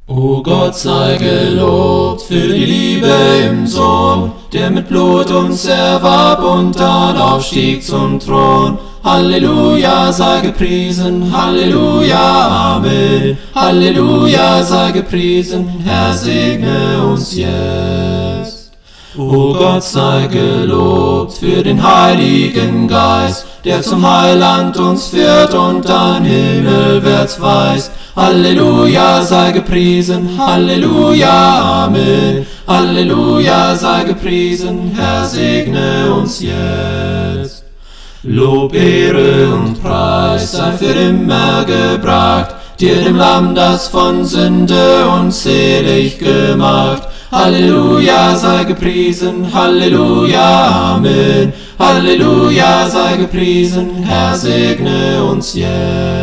O Gott sei gelobt für die Liebe im Sohn, der mit Blut uns erwarb und dann aufstieg zum Thron. Halleluja, sei gepriesen, Halleluja, Amen. Halleluja, sei gepriesen, Herr segne uns jetzt. O Gott sei gelobt für den Heiligen Geist, der zum Heiland uns führt und dann himmelwärts weist. Halleluja, sei gepriesen, Halleluja, Amen. Halleluja, sei gepriesen, Herr segne uns jetzt. Lob, Ehre und Preis sei für immer gebracht, dir dem Lamm, das von Sünde uns selig gemacht. Halleluja, sei gepriesen, Halleluja, Amen. Halleluja, sei gepriesen, Herr segne uns jetzt.